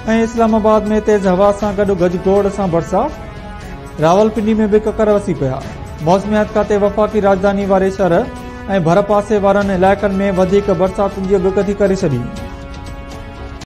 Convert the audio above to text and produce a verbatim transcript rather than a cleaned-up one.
ऐं इस्लामाबाद में तेज़ हवा सां गॾु गजगोड़ सां बरसात। रावलपिंडी में बि ककर वसी पिया। मौसमियात खाते वफ़ाक़ी राजधानी वारे शहर ऐं भर पासे वारनि इलाइक़नि में वधीक बरसातुनि जी बिगथी करे छॾी।